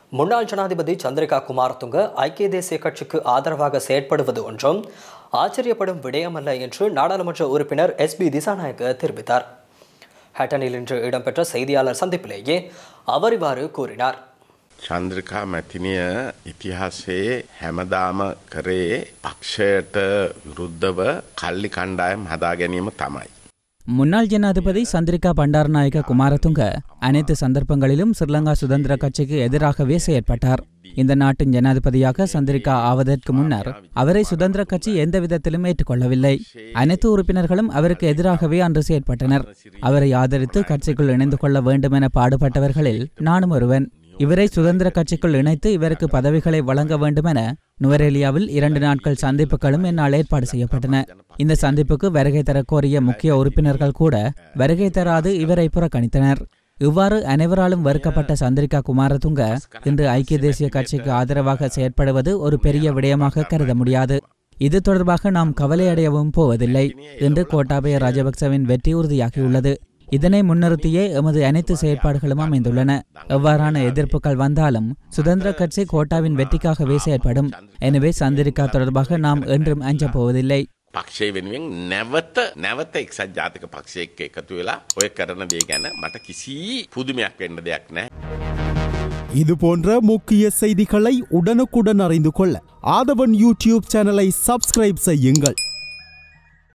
முன்னாள் ஜனாதிபதி சந்திரிகா குமாரதுங்க ஐக்கிய தேசிய கட்சிக்கு ஆதரவாக செயற்படுவது ஒன்றும் ஆச்சரியப்படும் விடயமல்ல என்று நாடாளுமன்ற உறுப்பினர் எஸ்.பி. திசாநாயக்க தெரிவித்தார். ஹட்டனில் இன்று இடம்பெற்ற செய்தியாளர் சந்திப்பிலேயே அவர் இவ்வாறு கூறினார். චන්ද්‍රිකා මැතිනිය ඉතිහාසයේ හැමදාම කරේ පක්ෂයට විරුද්ධව කල්ලි කණ්ඩායම් හදා ගැනීම තමයි. முன்னாள் ஜனாதிபதி சந்திரிகா பண்டாரநாயக்க குமாரதுங்க அனைத்து சந்தர்ப்பங்களிலும் ஸ்ரீலங்கா சுதந்திர கட்சிக்கு எதிராகவே செயற்பட்டார். இந்த நாட்டின் ஜனாதிபதியாக சந்திரிகா ஆவதற்கு முன்னர் அவரை சுதந்திர கட்சி எந்த விதத்திலும் ஏற்றுக்கொள்ளவில்லை. அனைத்து உறுப்பினர்களும் அவருக்கு எதிராகவே அன்று செயற்பட்டனர். அவரை ஆதரித்து கட்சிக்குள் இணைந்து கொள்ள வேண்டும் என பாடுபட்டவர்களில் நானும் ஒருவன். இவரை சுதந்திர கட்சிக்குள் இணைத்து இவருக்கு பதவிகளை வழங்க வேண்டும் என நுவரேலியாவில் 2 நாட்கள் சந்திப்புகளும் என்னால் ஏற்பாடு செய்யப்பட்டன. இந்த சந்திப்புக்கு வருகை தர கோரிய முக்கிய உறுப்பினர்கள் கூட வருகை தராது இவரை புறக்கணித்தனர். இவ்வாறு அனைவராலும் வெறுக்கப்பட்ட சந்திரிகா குமாரதுங்க இன்று ஐக்கிய தேசிய கட்சிக்கு ஆதரவாக செயற்படுவது ஒரு பெரிய விடயமாக கருத முடியாது. இது தொடர்பாக நாம் கவலையடையவும் போவதில்லை என்று கோட்டாபய ராஜபக்சவின் வெற்றி உறுதியாகியுள்ளது. இதனை முன்னிறுத்தியே எமது அனைத்து செயற்பாடுகளும் அமைந்துள்ளன. எவ்வாறான எதிர்ப்புகள் வந்தாலும் சுதந்திர கட்சி கோட்டாவின் வெற்றிக்காகவே செயற்படும். எனவே சந்திரிகா தொடர்பாக நாம் என்றும் அஞ்சப் போவதில்லை. පක්ෂය වෙනුවෙන් නැවත එක්සත් ජාතික පක්ෂයක එකතු වෙලා ඔය කරන දේ ගැන මට කිසි පුදුමයක් වෙන්න දෙයක් නැහැ. இது போன்ற முக்கிய செய்திகளை உடனுக்குடன் அறிந்து கொள்ள ஆதவன் யூடியூப் சேனலை சப்ஸ்கிரைப் செய்யுங்கள்.